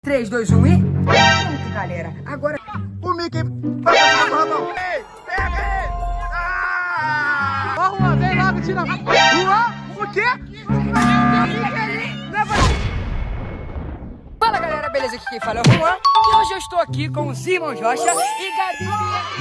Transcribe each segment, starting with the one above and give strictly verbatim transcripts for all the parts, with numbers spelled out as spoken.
três, dois, um e... Pronto, galera. Agora... O Mickey vai passar no rabão. Ei, pega ele! Ah! Ó, Juan, vem logo, tira. Juan, o quê? Fala, galera, beleza? Aqui quem fala é o Juan. E hoje eu estou aqui com os irmãos Rocha e Gabi.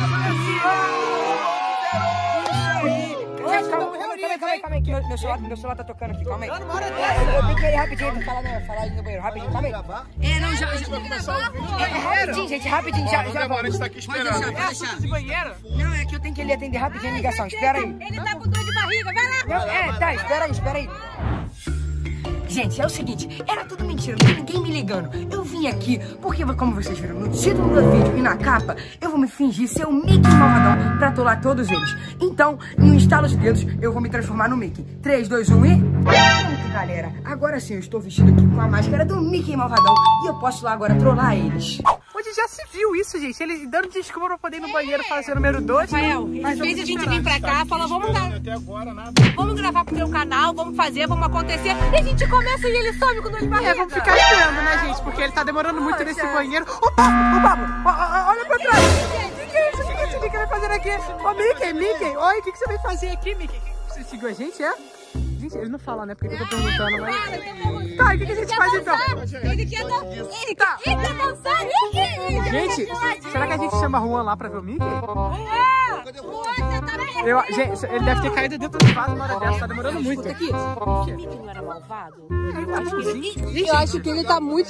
Gente, calma, calma aí, calma aí, calma aí, que meu, meu, celular, meu celular tá tocando aqui, calma aí. É, eu tenho que ir rapidinho pra falar, não, falar ali no banheiro, rapidinho, calma aí. É, não, já, já começou o vídeo. É, é rapidinho, gente, rapidinho, já, já Agora a gente tá aqui esperando. É assunto de banheiro? Não, é que eu tenho que ele atender rapidinho a ligação, espera aí. Ele tá com dor de barriga, vai lá. Não, é, tá, espera aí, espera aí. Gente, é o seguinte, era tudo mentira, não tem ninguém me ligando. Eu vim aqui porque, como vocês viram no título do vídeo e na capa, eu vou me fingir ser o Mickey malvadão pra atolar todos eles. Então, em um estalo de dedos, eu vou me transformar no Mickey. três, dois, um e... Pronto, galera. Agora sim, eu estou vestido aqui com a máscara do Mickey malvadão e eu posso ir lá agora trollar eles. Onde já se viu isso, gente? Ele dando desculpa pra poder ir no banheiro fazer o número dois. Rafael, às vezes a gente vem pra cá, fala, vamos dar... Até agora, nada. Vamos gravar pro teu canal, vamos fazer, vamos acontecer. E a gente começa e ele some com dor de barriga. É, vamos ficar esperando, né, gente? Porque ele tá demorando muito nesse banheiro. Ô, Pablo, ô, Pablo, ó, ó, olha pra trás. O que é isso? O que esse Mickey vai fazer aqui? Ô, Mickey, Mickey, oi, o que, que você vai fazer aqui, Mickey? Você seguiu a gente, é? Gente, ele não fala, né? Porque eu tô perguntando, mas... Tá, o que, que a gente faz então? Ele quer dançar, ele quer, ele quer dançar, Mickey. Gente, será que a gente chama Juan lá pra ver o Mickey? Eu, gente, ele deve ter caído dentro do vaso na hora dessa, tá demorando muito. Aqui, o Mickey não era malvado? Eu acho que sim. Eu acho que ele tá muito...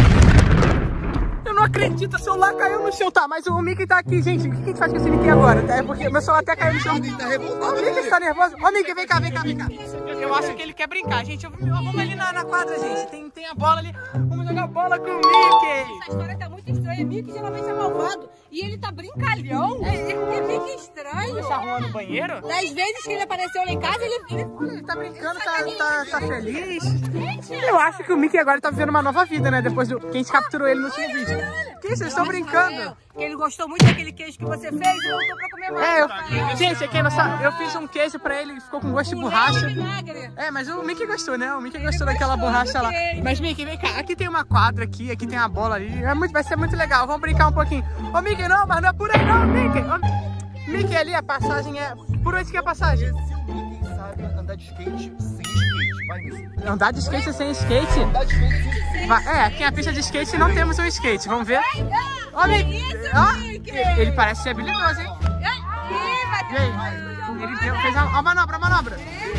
Eu não acredito, o celular caiu no chão. Tá, mas o Mickey tá aqui, gente. O que a gente faz com esse Mickey agora? É porque meu celular até caiu no chão. O Mickey tá nervoso. Ô, Mickey, vem cá, vem cá, vem cá. Eu acho que ele quer brincar, gente. Eu, eu, vamos ali na, na quadra, gente. Tem, tem a bola ali. Vamos jogar bola com o Mickey. Essa história tá muito estranha. Mickey geralmente é malvado. E ele tá brincalhão. É, é Mickey estranho. Deixa a Juan no banheiro? Das vezes que ele apareceu lá em casa, ele... ele... Ele tá brincando, tá, tá, tá feliz. Eu acho que o Mickey agora tá vivendo uma nova vida, né? Depois do que a gente capturou ele no último vídeo. Que isso, vocês estão brincando? Porque ele gostou muito daquele queijo que você fez e voltou pra comer mais. É, eu, gente, quem não sabe, eu fiz um queijo pra ele e ficou com gosto de borracha. É, mas o Mickey gostou, né? O Mickey gostou daquela borracha lá. Mas, Mickey, vem cá. Aqui tem uma quadra aqui, aqui tem uma bola ali. É muito, vai ser muito legal. Vamos brincar um pouquinho. Ô, Mickey, não, mas não é por aí não, Mickey. Ô, Mickey, ali a passagem é... Por onde que é a passagem? Se o Mickey sabe andar de skate sem skate, vai nisso. Andar de skate sem skate? Andar de skate sem skate. Vai, é, aqui na pista de skate não temos um skate. Vamos ver? Ó, Mickey. Ó, ele parece ser habilidoso, hein? E aí? Ele deu, fez a, a manobra, a manobra.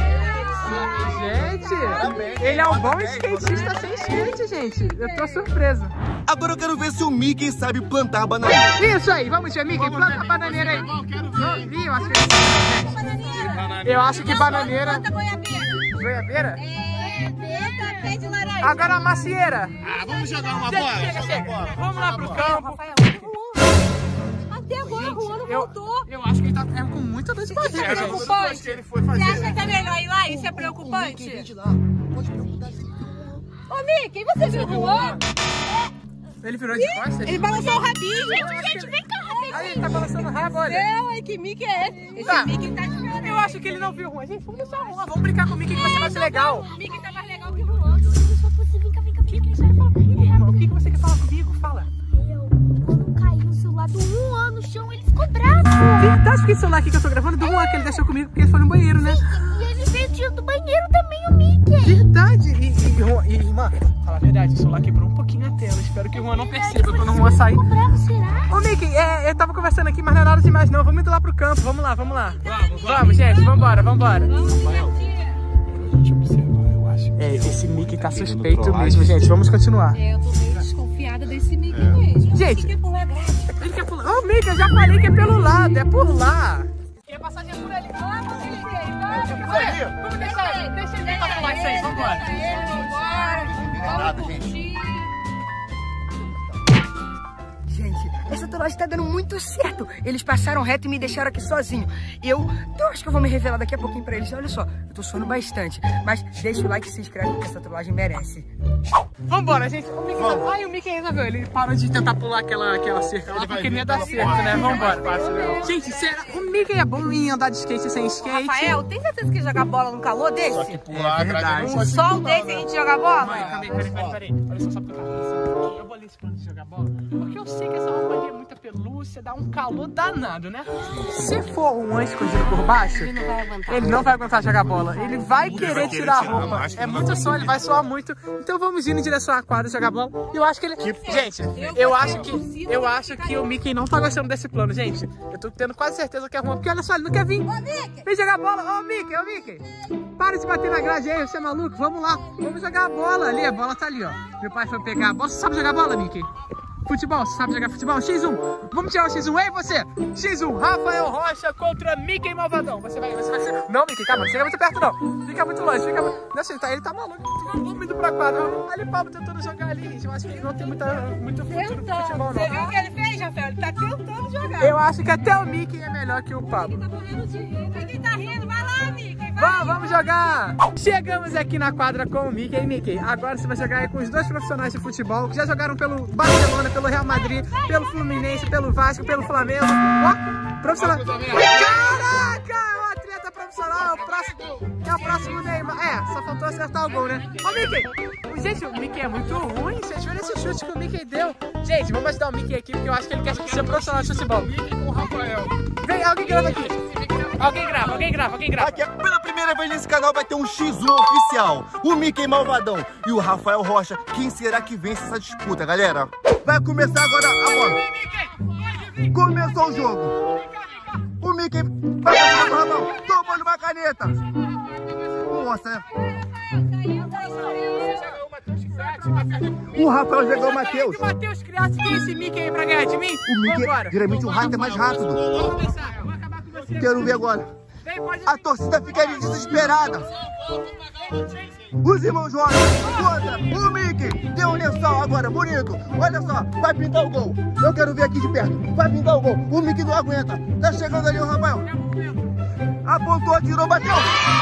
Gente, ele é um bom skatista sem skate, gente. Eu tô surpreso. Agora eu quero ver se o Mickey sabe plantar banana. Isso aí, vamos ver, Mickey, planta a bananeira aí. Ih, eu acho que ele... Eu acho que bananeira... Planta goiabeira. Goiabeira? É, planta pé de laranja. Agora a macieira. Ah, vamos jogar uma bola? Chega, chega. Vamos lá pro campo. Rafael, até agora o Juan não Eu, voltou. eu acho que ele tá é, com muita dor de barriga, Isso é gente. preocupante. Ele foi Você fazer. acha que é melhor ir lá? Isso é preocupante? Ô, Mickey, você viu o Juan? Ele virou de costas? Ele balançou o rabinho. Gente, gente, vem cá, rapidinho. Aí, ele tá balançando o rabo, olha. Não, que Mickey é esse? Esse Tá. Mickey tá diferente. Eu acho que ele não viu o Juan. Gente, vamos deixar o Juan. Vamos brincar com o Mickey que vai ser mais legal. O Mickey tá mais legal que o Juan. Vem cá, vem cá, vem cá. Você vai falar comigo, Irmão, o que que você quer falar comigo? Fala. Eu, quando caiu o celular do Juan no chão, ele ficou bravo. Verdade, porque esse celular aqui que eu tô gravando do Juan, que ele deixou comigo porque ele foi no banheiro, né? E ele veio dentro do banheiro também, o Mickey. Verdade. E, e, Juan, e irmã, fala a verdade, o celular quebrou um pouquinho a tela. Espero que o Juan não perceba quando o Juan sair. Ficou bravo, será? Ô, Mickey, é, eu tava conversando aqui, mas não é nada demais não. Vamos indo lá pro campo. Vamos lá, vamos lá. Vamos, vamos gente. Vambora, vambora. Deixa eu observar, eu acho que... É, esse Mickey tá suspeito mesmo, gente. Vamos continuar. É, eu tô meio desconfiada desse Mickey mesmo. Gente, Ele quer pular grade. ele quer pular. Ô, Mickey, eu já falei que é pelo lado, é por lá. E a passagem é por ali. Vamos, Mickey, vamos. Vamos deixar ele. Deixa ele pra pular isso aí, vambora. Vamos curtir. Gente, essa trollagem tá dando muito certo. Eles passaram reto e me deixaram aqui sozinho. Eu, eu acho que eu vou me revelar daqui a pouquinho pra eles. Olha só, eu tô suando bastante. Mas deixa o like e se inscreve porque essa trollagem merece. Vambora, gente. O Mickey, não... Ai, o Mickey resolveu. Ele parou de tentar pular aquela, aquela cerca lá porque não ia dar certo, né? Vambora. Gente, será? O Mickey é bom em andar de skate sem skate? Rafael, tem certeza que jogar bola no calor desse? Só que pular É atrás verdade. de um, assim, Sol desse a gente joga bola? Mãe, peraí, peraí, peraí. Olha só, só porque eu tava pensando aqui. Eu vou ali nesse plano de jogar bola? Porque eu sei que essa roupa ali é muita pelúcia, dá um calor danado, né? Se for um anjo escondido por baixo, ele não vai aguentar, ele não vai aguentar jogar bola. Ele vai ele querer vai tirar a roupa. Máscara, é muito som, ele vai suar muito. Então vamos ir em direção à quadra jogar bola. E eu acho que ele... Que... Gente, eu acho que, eu acho que o Mickey não tá gostando desse plano, gente. Eu tô tendo quase certeza que é ruim, porque olha só, ele não quer vir. Vem jogar bola. Ô, Mickey, ô, Mickey. Para de bater na grade aí, você é maluco? Vamos lá, vamos jogar a bola ali. A bola tá ali, ó. Meu pai foi pegar a bola. Você sabe jogar bola, Mickey? Futebol, você sabe jogar futebol? xis um. Vamos tirar o xis um, ei você? xis um, Rafael Rocha contra Mickey Malvadão. Você vai, você vai ser... Não, Mickey, calma, não chega muito perto não. Fica muito longe, fica muito... Nossa, ele tá, ele tá maluco. Vamos indo pra quadra. Ali o Pablo tentando jogar ali, gente. Eu acho que ele não tem muita, muito futuro pro futebol, não. Você viu o que ele fez, Rafael? Ele tá tentando jogar. Eu acho que até o Mickey é melhor que o Pablo. Ele tá correndo de... Mickey tá rindo, vai lá, Mickey. Vamos, vamos jogar! Chegamos aqui na quadra com o Mickey. E Mickey, agora você vai jogar aí com os dois profissionais de futebol que já jogaram pelo Barcelona, pelo Real Madrid, pelo Fluminense, pelo Vasco, pelo Flamengo. Ó, profissional. Caraca! É um atleta profissional, é o próximo, é o próximo Neymar. É, só faltou acertar o gol, né? Ô, Mickey! Gente, o Mickey é muito ruim. Vocês viram esse chute que o Mickey deu? Gente, vamos ajudar o Mickey aqui, porque eu acho que ele quer ser profissional de futebol. Mickey com o Rafael. Vem, alguém grava aqui. Alguém grava, alguém grava, alguém grava. Aqui, pela primeira vez nesse canal vai ter um xis um oficial. O Mickey Malvadão e o Rafael Rocha. Quem será que vence essa disputa, galera? Vai começar agora a bola. Começou o jogo. O Mickey vai passar o Rafael, tomando uma caneta. Nossa, né? O Rafael jogou o Matheus. O Matheus Criado tem esse Mickey aí pra ganhar de mim? O Mickey, geralmente o rato é mais rápido. Vamos começar, eu vou acabar com você. Quero ver agora. A torcida fica ali desesperada. Os irmãos Jorge contra o Mickey. Deu um lençol agora, bonito. Olha só, vai pintar o gol. Eu quero ver aqui de perto. Vai pintar o gol. O Mickey não aguenta. Tá chegando ali o Rafael. Apontou, atirou, bateu.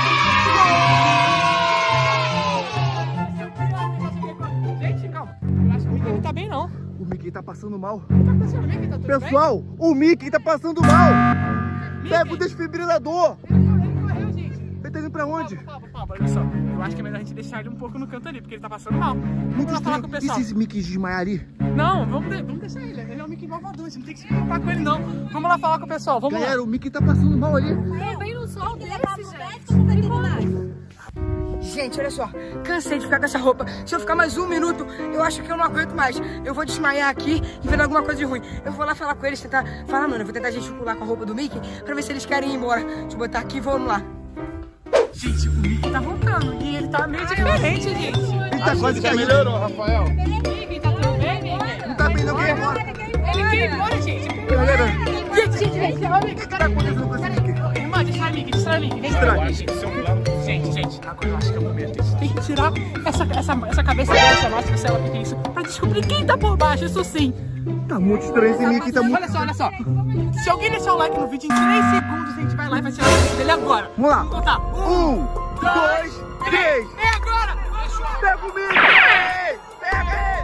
Gente, calma. Eu acho que o Mickey não tá bem, não. O Mickey tá passando mal. O que tá acontecendo? O Mickey tá tudo Pessoal, bem? o Mickey tá passando mal. Mickey? Pega o desfibrilador. Ele correu, gente. Ele tá indo pra onde? Pablo, Pablo, olha só. Eu acho que é melhor a gente deixar ele um pouco no canto ali, porque ele tá passando mal. Vamos Muito lá falar com o estranho. E pessoal. se esse Mickey desmaiar ali? Não, vamos, de vamos deixar ele. Ele é o Mickey malvadão, a gente não tem que se preocupar com ele, não. Vamos lá falar com o pessoal, vamos Galera, lá. o Mickey tá passando mal ali. Vem no sol, levar pro médico, não vai ter nada. Gente, olha só, cansei de ficar com essa roupa. Se eu ficar mais um minuto, eu acho que eu não aguento mais. Eu vou desmaiar aqui e ver alguma coisa de ruim. Eu vou lá falar com eles, tentar falar, mano, eu vou tentar gesticular com a roupa do Mickey pra ver se eles querem ir embora. Deixa eu botar aqui e vamos lá. Gente, o Mickey tá voltando e ele tá meio diferente, gente. Ele tá quase Já caindo. melhorou, Rafael. Mickey, tá tudo bem, Mickey? Não tá bem, não quer ir embora. Ele quer ir embora, gente. Galera, Gente, gente, gente, olha o Mickey. o que tá acontecendo com esse Mickey? Irmã, distrai Mickey, distrai Mickey. Vem Distrai. cá. Gente, gente, agora eu acho que é o momento. A gente tem que tirar essa, essa, essa cabeça dela, essa máscara, sei lá o que é isso, pra descobrir quem tá por baixo, isso sim. Tá muito estranho esse Mickey, tá muito... Olha só, olha só. Se alguém deixar o like no vídeo, em três segundos a gente vai lá e vai tirar a cabeça dele agora. Vamos lá. Então tá. Um, dois, três. É agora! Pega o Mickey! Pega ele!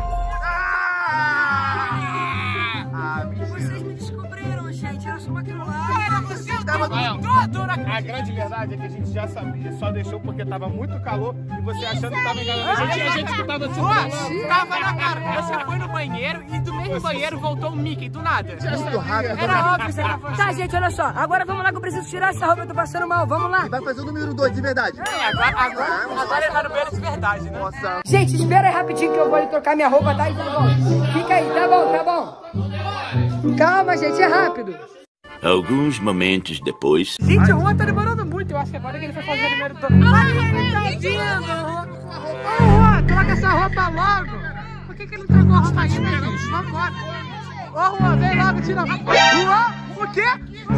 Ah! Ah, mentira. Vocês me descobriram, gente. Era só uma trollagem. Tava todo na A grande verdade é que a gente já sabia, só deixou porque tava muito calor e você achando que tava enganando a gente, e a gente que tava se Pô, tava na cara. Você foi no banheiro e do mesmo banheiro voltou o Mickey, do nada. Muito rápido. Era óbvio que você tava Tá, gente, olha só. Agora vamos lá que eu preciso tirar essa roupa. Eu tô passando mal. Vamos lá. E vai fazer o número dois, de verdade. É, agora, agora, agora ele vai no banheiro de verdade, né? Nossa. Gente, espera aí rapidinho que eu vou ali trocar minha roupa, tá? E tá bom. Fica aí, tá bom, tá bom. Calma, gente, é rápido. Alguns momentos depois. Gente, o Juan tá demorando muito. Eu acho que agora que ele foi fazer o número todo. Ai, ele tá vindo, Juan. Ô, Juan, troca essa roupa logo. Por que que ele não trocou a roupa ainda, gente? Vambora. Ô, Juan, vem logo, tira a roupa. Juan, o quê?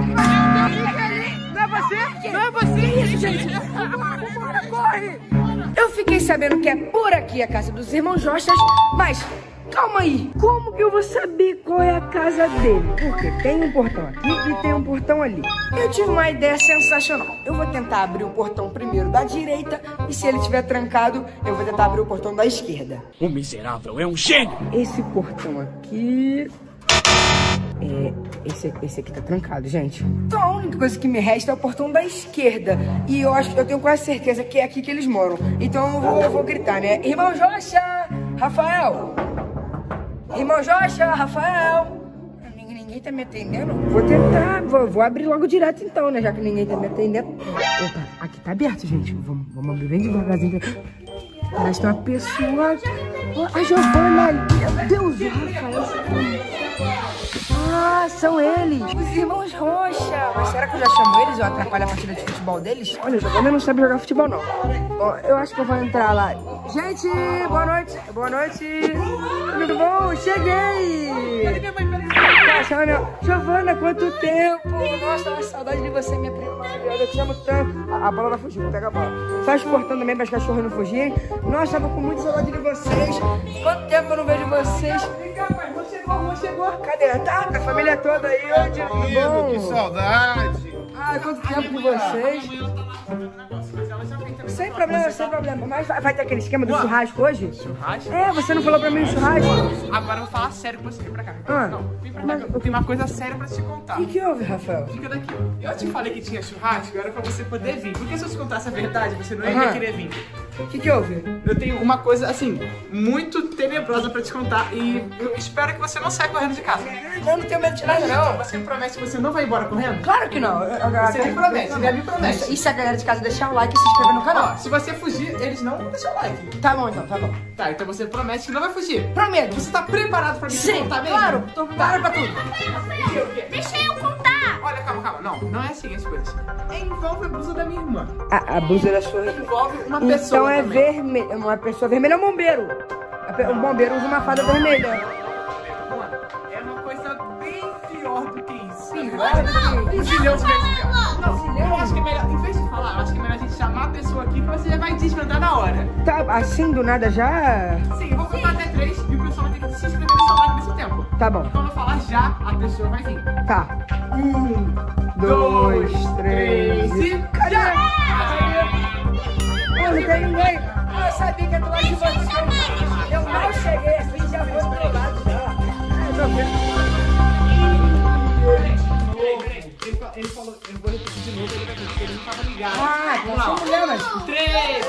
Não é você? Não é você? Que isso, gente? Corre! Eu fiquei sabendo que é por aqui a casa dos irmãos Jochas, mas calma aí. Como que eu vou saber qual é a casa dele? Porque tem um portão aqui e tem um portão ali. Eu tive uma ideia sensacional. Eu vou tentar abrir o portão primeiro da direita e se ele estiver trancado, eu vou tentar abrir o portão da esquerda. O miserável é um gênio! Esse portão aqui... É, esse, esse aqui tá trancado, gente. Então a única coisa que me resta é o portão da esquerda. E eu acho, eu tenho quase certeza que é aqui que eles moram. Então eu vou, eu vou gritar, né? Irmão Jocha! Rafael! Irmão Jocha, Rafael. Ninguém, ninguém tá me atendendo? Vou tentar, vou, vou abrir logo direto então, né? Já que ninguém tá me atendendo. Opa, aqui tá aberto, gente. Vamos, vamos abrir bem devagarzinho. Parece que tem uma pessoa... A Giovana ali. Meu Deus, o Rafael. Ah, são eles. Os irmãos Rocha. Mas será que eu já chamo eles ou atrapalho a partida de futebol deles? Olha, o Giovana não sabe jogar futebol, não. Ó, eu acho que eu vou entrar lá. Gente, boa noite. Boa noite. Tudo bom? Cheguei. Peraí, minha mãe, peraí. Giovana, quanto tempo? Nossa, uma saudade de você, minha prima maravilhosa. Eu te amo tanto. A, a bola vai fugir, vou pegar a bola. Sai exportando também para as cachorras não fugirem. Nossa, eu tô com muita saudade de vocês. Quanto tempo eu não vejo vocês? Vem cá, pai. Vou chegou, vou chegou. Cadê? Tá, a família toda aí. Oi, tudo bom? Que saudade. Ai, quanto tempo de vocês. Sem problema, sem problema. Mas vai, vai ter aquele esquema do Ué. churrasco hoje? Churrasco? É, você não falou pra mim do churrasco? Agora eu vou falar sério com você. Vem pra cá. Ah. Não, vem pra cá. Mas... Eu tenho uma coisa séria pra te contar. O que, que houve, Rafael? Fica daqui. Eu te falei que tinha churrasco, era pra você poder vir. Porque se eu te contasse a verdade, você não ia Aham. querer vir. O que, que houve? Eu tenho uma coisa, assim, muito tenebrosa pra te contar. E eu espero que você não saia correndo de casa. Eu não tenho medo de nada, não. Você me promete que você não vai embora correndo? Claro que não. Eu, eu, Você me promete, né? Me promete. E se a galera de casa deixar o like e se inscrever no canal? Ó, se você fugir, eles não vão deixar o like. Tá bom, então, tá bom. Tá, então você promete que não vai fugir. Prometo. Você tá preparado pra me Sim, contar mesmo? claro. Tô preparado pra tudo. Deixa eu contar. Olha, calma, calma. Não, não é assim as coisas. Envolve a blusa da minha irmã. A, a blusa da sua... Envolve uma pessoa Então é também. vermelha. Uma pessoa vermelha é um bombeiro. Um bombeiro usa uma fada vermelha. Mano, é uma coisa bem pior do que isso. Pior do que Um isso? zilhão de vezes pior. Não, eu acho que é melhor, em vez de falar, eu acho que é melhor a gente chamar a pessoa aqui que você já vai desvendar na hora. Tá, assim do nada já? Sim, eu vou contar até três e o pessoal vai ter que se inscrever no seu like nesse tempo. Tá bom. E quando eu falar já, a pessoa vai vir. Tá. Um, dois, três e... Cadê? Pô, não tem ninguém. Eu sabia que ia do lado de vocês. Eu mal cheguei aqui e já foi do outro lado já. É, tô vendo. Ele falou, eu vou repetir de novo, ele vai vir, porque ele não tava ligado. Ah, vamos lá. sem problemas. três,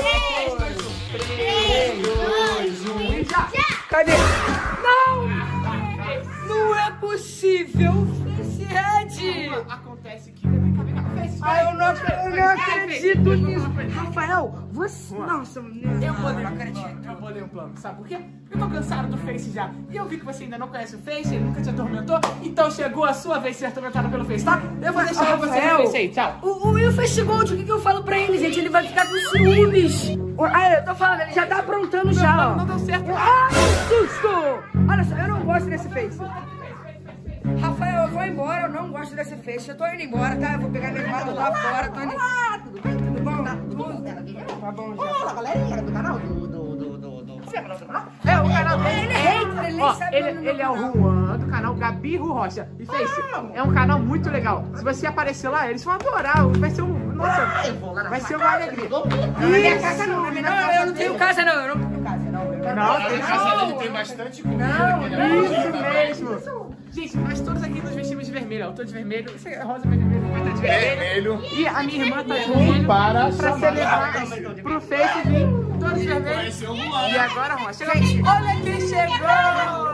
dois, um e já! Cadê? Não! Não é possível! Esse Red! Acontece que... Vem cá, vem cá, fez. Ah, eu não, eu não acredito nisso! Rafael, você... Nossa, meu... Eu bolei, não acredito. Eu bolei um plano, sabe por quê? Porque eu tô cansado do Face já. E eu vi que você ainda não conhece o Face, ele nunca te atormentou. Então chegou a sua vez de ser atormentado pelo Face, tá? Eu vou deixar você no Face aí, tchau. O, o, e o Face Gold, o que, que eu falo pra ele, gente? Ele vai ficar com ciúmes. Ah, eu tô falando, ele já tá aprontando já, ó. Não, não deu certo. Ah, que susto! Olha só, eu não gosto desse Face. Rafael, eu vou embora, eu não gosto desse Face. Eu tô indo embora, tá? Eu vou pegar minha irmã lá fora, tô indo... Ah, tudo bem? Tudo bom? Tudo? Tá bom, já. Fala, galerinha do canal do... do, do, do, do... Você é canal do canal? É, o canal dele. Ele é hater, ele nem Ó, sabe ele, o nome do ele é o canal. Juan do canal Gabi Ru Rocha. E Face, é um canal muito legal. Se você aparecer lá, eles vão adorar. Vai ser um... Nossa, vai ser uma alegria. Na minha casa não, na minha casa eu não tenho casa não, eu não tenho casa não. Eu Não, Na tem casa dele tem bastante comida. Não, que ele é Isso muito mesmo. Gente, nós todos aqui nos vestimos de vermelho. Eu tô de vermelho, você é rosa, mas vermelho, vai estar de vermelho. vermelho. E a minha irmã tá de vermelho Para pra celebrar pro Face vir todos vermelhos. E agora, Juan, chega aqui. Olha quem chegou!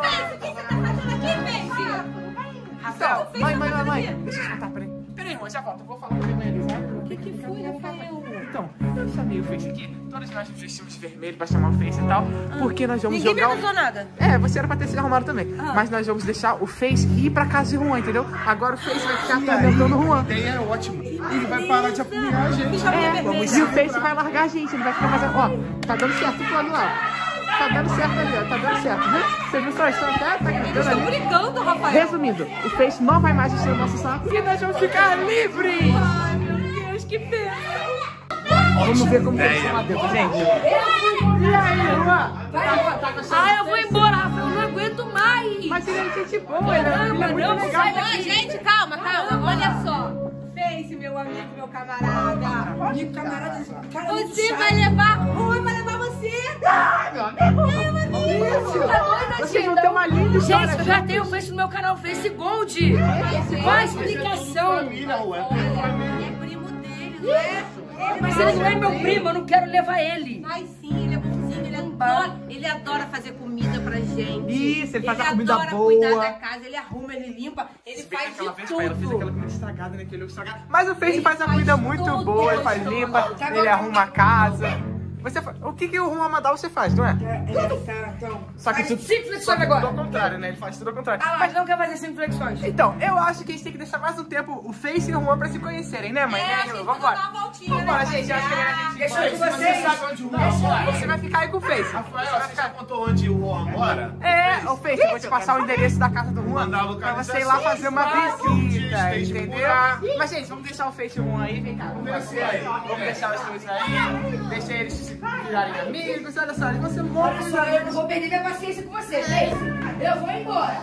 Rafael, mãe, mãe, mãe, mãe. Deixa eu contar, peraí. Peraí, irmão, já volto. Eu vou falar com a minha mãe ali, sabe? O que que foi, Rafael? Então, eu chamei o Face aqui. Todos nós nos vestimos de vermelho pra chamar o Face e tal. Porque nós vamos Ninguém me jogar... avisou nada. É, você era pra ter se arrumado também. Mas nós vamos deixar o Face ir pra casa de Juan, entendeu? Agora o Face vai ficar atormentando o Juan. A ideia é ótima. Ele vai parar de apunhar a gente. É, e o Face vai largar a gente, ele vai ficar fazendo... Ó, tá dando certo o plano lá. Tá dando certo ali, ó, tá dando certo, viu? Você viu só, estão até tá gritando ali. Brincando, Rafael. Resumindo, o Face não vai mais encher o nosso saco e nós vamos ficar livres! Ai, meu Deus, que pena. Vamos ver como que eles estão lá dentro, gente. E aí, Juan? Tá, tá gostando? Ah, eu vou embora, Rafael, eu não aguento mais. Mas ele é gente boa, ele é, ele é muito não, legal. sai daqui. Gente, calma, calma, olha só. Face, meu amigo, meu camarada. Amigo, camarada, cara muito Você chato. vai levar, Rui vai levar você. Ai, meu amigo. Isso. Tá doida, Vocês vão ter uma linda história. Gente, eu já tenho o Face no meu canal, Face Gold. Qual a explicação? Família, ué. É primo dele, não é? Mas ele não é meu primo, eu não quero levar ele. Mas sim, ele é bonzinho, ele é, adora, ele ele adora fazer comida pra gente. Isso, ele faz a comida adora boa. cuidar da casa, ele arruma, ele limpa, ele Se bem que faz aquela de vez, tudo. pai, ela fez aquela comida estragada, né? Que ele estragado. Mas o Face Ele faz a faz comida muito tudo, boa, ele faz gostoso. limpa, ele arruma a casa. Você fa... O que, que o Juan mandar você faz, não é? Tá, então. Só que Faz tudo, cinco só flexões que tudo agora. ao contrário, né? Ele faz tudo ao contrário. Ah, mas não quer fazer cinco flexões. Então, eu acho que a gente tem que deixar mais um tempo o Face e o Juan pra se conhecerem, né, mãe? É, né, a gente vai Vambora. dar uma voltinha, Vambora, né, gente. Eu acho que a gente... Deixa eu ir com Você vocês. sabe onde o Juan mora? Você vai ficar aí com o Face. Rafael, você já contou onde o Juan mora? É, ô Face, eu vou te passar o endereço da casa do Juan Mandar a pra você ir lá fazer uma localização. visita, Tem que entendeu? morar. Mas, gente, vamos deixar o Face e o Juan aí, vem cá. Vamos Descer aí. Vamos deixar os dois aí, deixa eles se virarem amigos. Olha só, eles vão ser muito Olha só, eu não vou perder minha paciência com você, gente. Eu vou embora.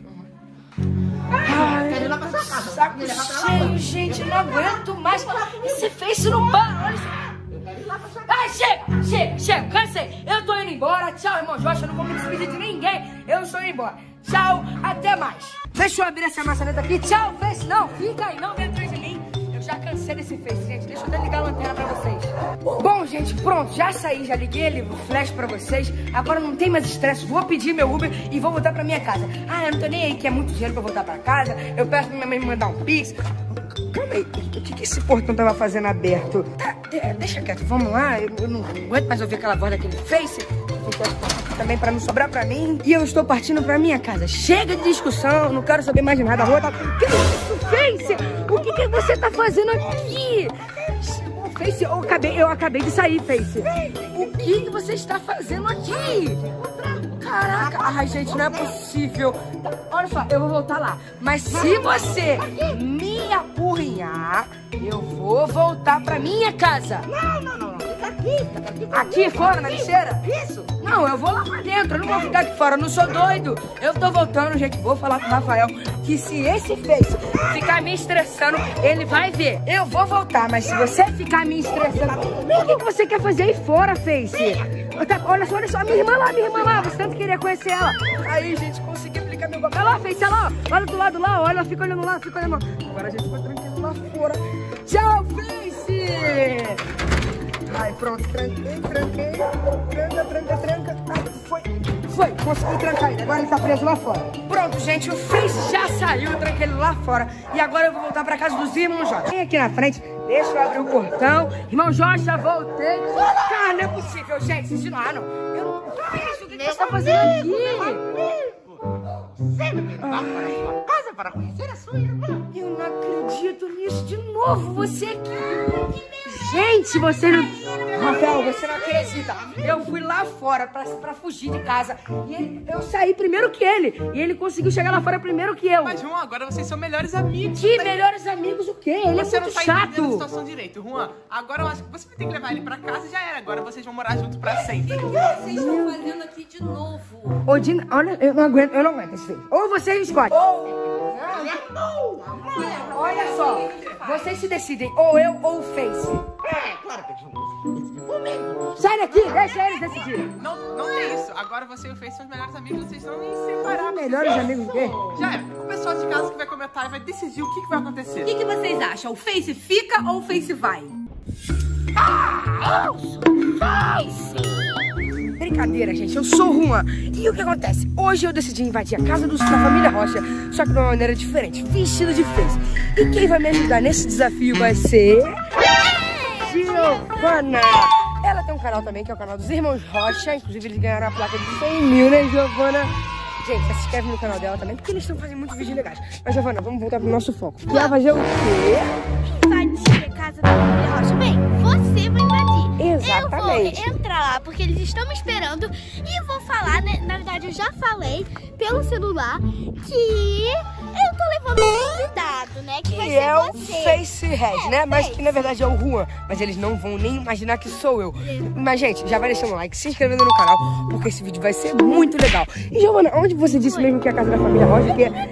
Ai, quero ir lá pra sua casa. Saco cheio, gente. Não aguento mais. Esse Face não para. Olha isso. Ai, chega, chega, chega. Cansei. Eu tô indo embora. Tchau, irmão Jorge. Eu não vou me despedir de ninguém. Eu estou indo embora. Tchau, até mais. Deixa eu abrir essa maçaneta aqui. Tchau, Face. Não, fica aí. Não vem atrás de mim. Eu já cansei desse Face, gente. Deixa eu até ligar a lanterna pra vocês. Bom, gente, pronto. Já saí, já liguei ele, o flash pra vocês. Agora não tem mais estresse. Vou pedir meu Uber e vou voltar pra minha casa. Ah, eu não tô nem aí, que é muito dinheiro pra voltar pra casa. Eu peço pra minha mãe me mandar um pix. Calma aí, o que, que esse portão tava fazendo aberto? Tá, de- deixa quieto, vamos lá. Eu, eu não aguento mais ouvir aquela voz daquele Face. Também pra não sobrar pra mim. E eu estou partindo pra minha casa. Chega de discussão, não quero saber mais de nada. A rua tá... Que isso, Face? O que, que você tá fazendo aqui? Face, eu acabei, eu acabei de sair, Face. O que, que você está fazendo aqui? Caraca, ai, gente, não é possível. Tá, olha só, eu vou voltar lá. Mas se você me apurrinhar, eu vou voltar pra minha casa. Não, não, não, não. Fica aqui, fica aqui. Aqui fora, na lixeira? Isso. Não, eu vou lá pra dentro, eu não vou ficar aqui fora, eu não sou doido. Eu tô voltando, gente, vou falar com o Rafael que se esse Face ficar me estressando, ele vai ver. Eu vou voltar, mas se você ficar me estressando... O que, que você quer fazer aí fora, Face? Tá, olha só, olha só, minha irmã lá, minha irmã lá, você tanto queria conhecer ela. Aí, gente, consegui aplicar meu golpe. Olha lá, Face, olha lá, olha do lado lá, olha, fica olhando lá, fica olhando lá. Agora a gente vai tranquilo lá fora. Tchau, Face! Ai, pronto, tranquei, tranquei. Tranca, tranca, tranca. Ai, foi, foi, consegui trancar ele. Agora ele tá preso lá fora. Pronto, gente, o Face já saiu, eu tranquei ele lá fora. E agora eu vou voltar pra casa dos irmãos Jorge. Vem aqui na frente, deixa eu abrir o portão. Irmão Jorge, já voltei. Cara, não é possível, gente, vocês não, ah, não. Eu não fiz, o que, que você tá fazendo aqui? Você não me dá para a sua casa para conhecer a sua irmã. Eu não acredito nisso de novo, você aqui. Gente, você não... Rafael, você não acredita. Eu fui lá fora pra, pra fugir de casa. E ele, eu saí primeiro que ele. E ele conseguiu chegar lá fora primeiro que eu. Mas, Juan, agora vocês são melhores amigos. Que tá melhores amigos o quê? Ele Você é não muito tá entendendo a chato. situação direito, Juan. Agora eu acho que você vai ter que levar ele pra casa e já era. Agora vocês vão morar juntos pra sempre. O que vocês estão fazendo aqui de novo? Ô, Dina, olha, eu não aguento, eu não aguento esse filho. Ou você escolhe. Ou... Olha só, vocês se decidem, ou eu ou o Face. É, claro que eles vão decidir comigo. Sai daqui, deixa eles decidirem. Não, não tem isso. Agora você e o Face são os melhores amigos. Vocês não nem se separar. Melhores amigos o quê? Já é. O pessoal de casa que vai comentar e vai decidir o que, que vai acontecer. O que, que vocês acham? O Face fica ou o Face vai? Brincadeira, gente, eu sou o Juan. E o que acontece? Hoje eu decidi invadir a casa dos, da família Rocha, só que de uma maneira diferente, vestido de Face. E quem vai me ajudar nesse desafio vai ser... Giovana! Ela tem um canal também, que é o canal dos Irmãos Rocha. Inclusive, eles ganharam a placa de cem mil, né, Giovana? Gente, se inscreve no canal dela também, porque eles estão fazendo muitos vídeos legais. Mas, Giovana, vamos voltar pro nosso foco. Que é fazer o quê? Invadir a casa da família Rocha. Bem, você vai invadir. Exatamente. Eu vou entrar lá porque eles estão me esperando e vou falar, né? Na verdade, eu já falei pelo celular que eu tô levando um convidado, né? Que vai Que ser é o você. Face Red, É, né? Mas Face. que na verdade é o Juan. Mas eles não vão nem imaginar que sou eu. Mas, gente, já vai deixando um like, se inscrevendo no canal, porque esse vídeo vai ser muito legal. E, Giovana, onde você disse mesmo que é a casa da família Rocha? Que é...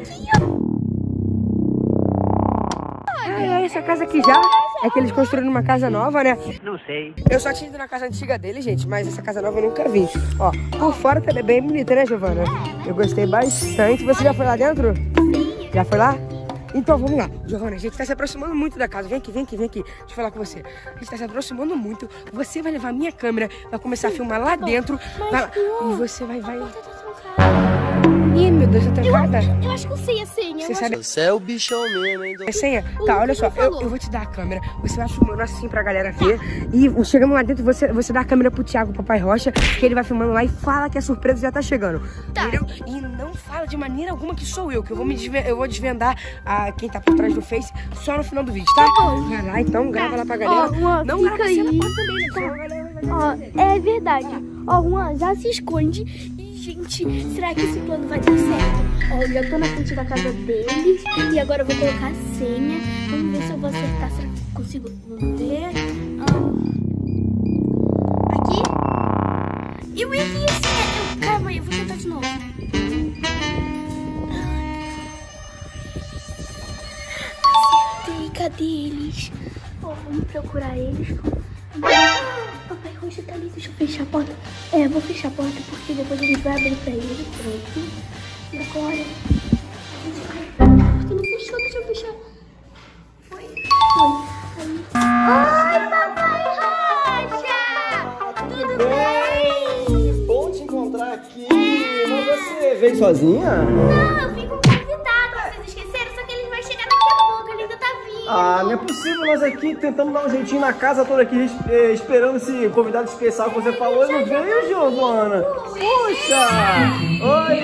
Ah, é essa casa aqui já? É que eles construíram uma casa nova, né? Não sei. Eu só tinha ido na casa antiga dele, gente, mas essa casa nova eu nunca vi. Ó, por fora também é bem bonita, né, Giovana? Eu gostei bastante. Você já foi lá dentro? Sim. Já foi lá? Então vamos lá, Giovana, a gente tá se aproximando muito da casa. Vem aqui, vem aqui, vem aqui. Deixa eu falar com você. A gente tá se aproximando muito. Você vai levar a minha câmera, vai começar a filmar lá dentro. Vai, e você vai, vai. Ih, meu Deus, tá trancada? Eu, eu acho que eu sei a senha. Você sabe? Você é o bichão mesmo, hein? É senha? Tá, olha só, eu, eu vou te dar a câmera. Você vai filmando assim pra galera ver. E chegamos lá dentro, você, você dá a câmera pro Thiago, Papai Rocha, que ele vai filmando lá e fala que a surpresa já tá chegando. Tá. Entendeu? E não fala de maneira alguma que sou eu, que eu vou, me desve eu vou desvendar a quem tá por trás do Face só no final do vídeo, tá? Vai lá então, grava lá pra galera. Ó, Juan, não fica grava a cena aí. porta também, né? Senão a galera vai ver. Ó, é verdade. Ó, Juan, já se esconde. Gente, será que esse plano vai dar certo? Ó, eu já tô na frente da casa deles. E agora eu vou colocar a senha. Vamos ver se eu vou acertar. Será que eu consigo? Vamos ver. Ah, aqui. Eu errei a senha. Calma aí, eu vou tentar de novo. Acertei, cadê eles? Ó, vamos procurar eles. Papai Rocha tá ali, deixa eu fechar a porta. É, vou fechar a porta porque depois a gente vai abrir pra ele. Pronto. E agora? A gente vai. Porque não fechou, deixa eu fechar. Foi? Foi. Aí. Oi, Papai Rocha! Tudo bem? Bom te encontrar aqui. Mas você veio sozinha? Não, eu vim com um convidado. Vocês esqueceram? Só que ele vai chegar daqui a pouco. Ele ainda tá vindo. Ah, não é possível, nós aqui tentamos dar um jeitinho na casa toda aqui, eh, esperando esse convidado especial que você falou e não veio, Giovana. Puxa! Oi!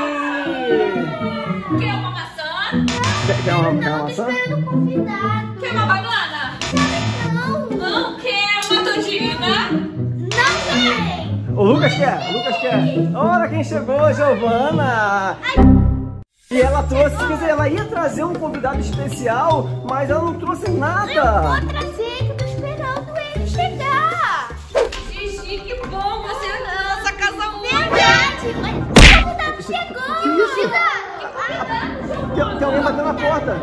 Quer uma maçã? Quer uma, quer uma Tô maçã? esperando o convidado. Quer uma banana? Não. Não quer uma todinha? Não tem. O Lucas quer, o Lucas quer. Olha quem chegou, Giovana! E ela trouxe, quer dizer, ela ia trazer um convidado especial, mas ela não trouxe nada. Vou trazer, que eu tô esperando ele chegar. Gigi, que bom você nessa casa hoje. Verdade, mas o convidado chegou. Que convidado? Que convidado? Tem, tem alguém batendo na porta.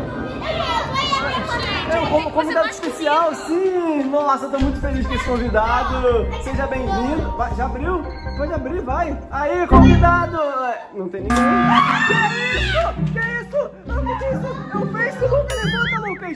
É um convidado especial, sim! Nossa, eu tô muito feliz com esse convidado. Seja bem-vindo. Vai, já abriu? Pode abrir, vai. Aí, convidado! Não tem ninguém. Que isso? Que isso? Ah, que isso? É o Facebook! Levanta, Lucas!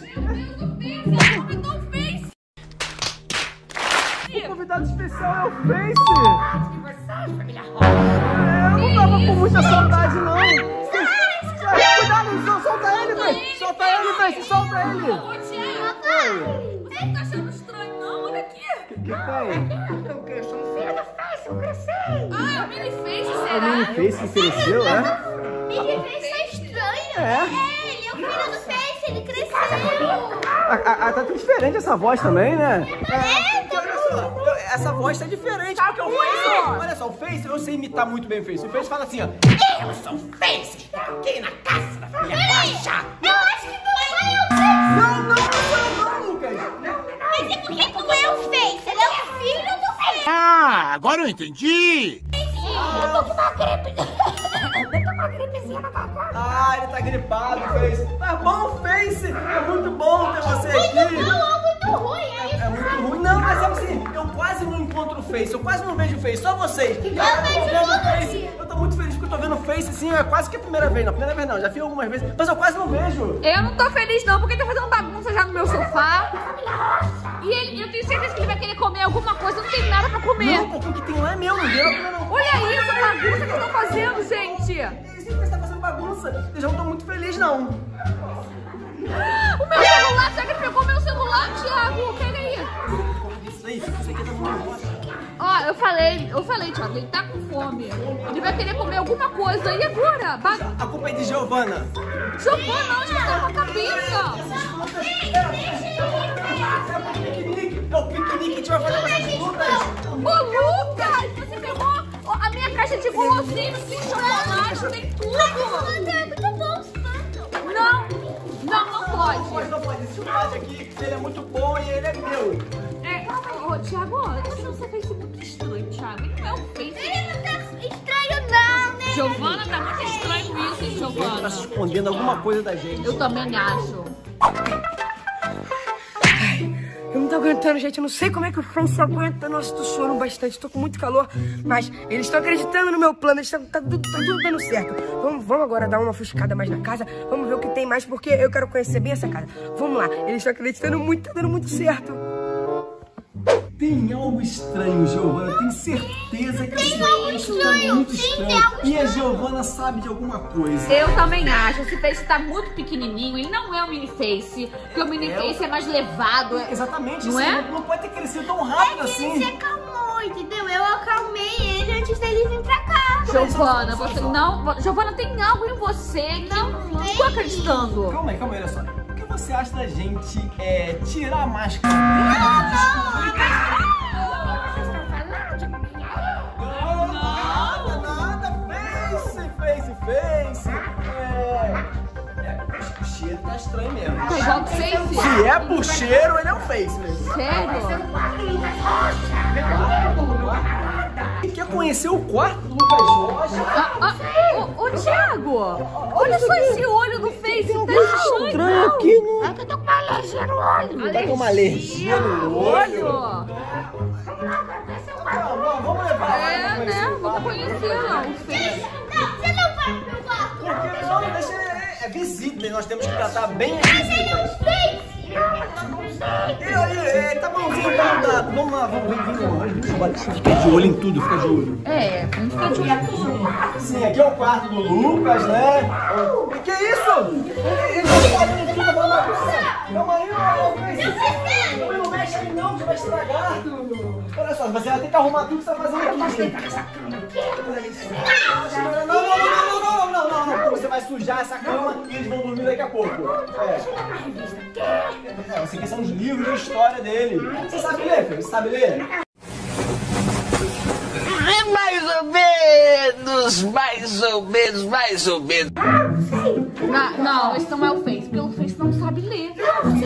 O convidado especial é o Face! É, eu não tava com muita saudade, não. Cuidado, solta ele, Face! Solta ele, Face! Solta ele! Ô, Thiago, você não tá achando estranho, não? Olha aqui. O que, que tem? Eu que sou um filho do Face, eu cresci. Ah, é o mini face, A será? mini Face que cresceu, é? Mickey Face tá estranho. É? É, ele é o filho do Face, ele cresceu. A, a, a, tá tudo diferente essa voz também, né? É, tá Olha só, eu- essa voz tá diferente, porque o Face, olha só, o Face, eu sei imitar muito bem o Face. O Face fala assim, ó. Eu sou o Face, que tá aqui na casa da família Rocha. Eu acho que não é o Face. Não, não, não, não, Lucas. Mas e por que que não é o Face? Ele é o filho do Face. Ah, agora eu entendi! Eu tô com uma gripe. Ah, ele tá gripado, Face. Tá bom, Face. É muito bom ter você aqui. Não, é muito ruim, é isso. É muito ruim. Não, mas sabe assim, eu quase não encontro o Face. Eu quase não vejo o Face, só vocês. Eu, vejo tô vendo o todo Face. dia. Eu tô muito feliz porque eu tô vendo o Face, assim, é quase que a primeira vez. Não, a primeira vez não, já vi algumas vezes, mas eu quase não vejo. Eu não tô feliz não, porque tá fazendo bagunça já no meu sofá. E ele, eu tenho certeza que ele vai querer comer alguma coisa, não tem nada pra comer. Não, pô, o que tem lá é meu, não deu, não. Olha isso, a bagunça que eles estão fazendo, gente. Esse Face tá fazendo bagunça. Eu já não tô muito feliz, não. O meu celular, será que ele pegou meu celular, Thiago? Pega aí. Isso aí, isso aqui tá muito bom. Ó, eu falei, eu falei, Thiago, ele tá com fome. Ele vai querer comer alguma coisa. E agora? Ba A culpa é de Giovana. Giovana, onde você tá com a cabeça? É o piquenique, é o piquenique que a gente vai fazer com essas frutas. Ô, Lucas, você pegou ó, a minha caixa de guloseimas, tem chocolate, tem tudo. É muito bom, Não, não, não pode. Pode, não pode. Esse chocolate aqui, ele é muito bom e ele é meu. É, ô, Thiago, ó, eu tô achando seu Face muito estranho, Thiago. Ele não é o Face. Ele não tá estranho não, né? Giovana tá muito estranho isso, hein, Tá Giovana? se escondendo alguma coisa da gente. Eu também acho. Eu não tô aguentando, gente. Eu não sei como é que o Face aguenta. Nossa, tô suando bastante, tô com muito calor. Mas eles estão acreditando no meu plano. Eles tão, tá, tudo, tá tudo dando certo. Vamos, vamos agora dar uma ofuscada mais na casa. Vamos ver o que tem mais, porque eu quero conhecer bem essa casa. Vamos lá. Eles estão acreditando muito, tá dando muito certo. Tem algo estranho, Giovana. Tenho certeza que esse Face tá muito estranho. E a Giovana sabe de alguma coisa. Eu também acho. Esse Face tá muito pequenininho. Ele não é um mini Face. Porque o mini Face é mais levado. É... Exatamente. Não assim, é? Não pode ter crescido tão rápido é assim. Ele se acalmou, entendeu? Eu acalmei ele antes dele vir pra cá. Giovana, você não... Giovana, tem algo em você que não, não tô acreditando. Calma aí, calma aí, olha só. O que você acha da gente é, tirar a máscara? Face, é... é... O cheiro tá estranho mesmo. Tá igual do Face? Se é por cheiro, ele é um Face mesmo. Sério? Quer conhecer o quarto do Lucas Jorge? Ah, ah, ô, ô, Thiago, olha só esse olho do Face. Tem um tá estranho aqui no... É que eu tô com uma alergia no olho. Tá com uma alergia no olho? Não, vamos levar. É, né? Vamos conhecer lá o Face. Não, você não vai pro meu quarto. Porque não, deixa, é, é visita e nós temos que tratar bem as visitas. E aí, é, tá bonzinho, tá mudado. Vamos lá, vamos vir, vamos. Fica de olho em tudo, fica de olho. É, vamos ficar de olho em tudo. Sim, aqui é o quarto do Lucas, né? O que é isso? Ele tá fazendo tudo, vamos bagunçar. Calma aí, ó. Não mexe aí não, que vai estragar. Olha só, você vai ter que arrumar tudo que você tá fazendo aqui. Não, não, não, não, não, não, não, não. Você vai sujar essa cama e eles vão dormir daqui a pouco. É. Não, esses aqui são os livros de história dele. Você sabe ler, filho? Você sabe ler? Mais ou menos, mais ou menos, mais ou menos. Não, não, esse não é o Face, porque o Face não sabe ler.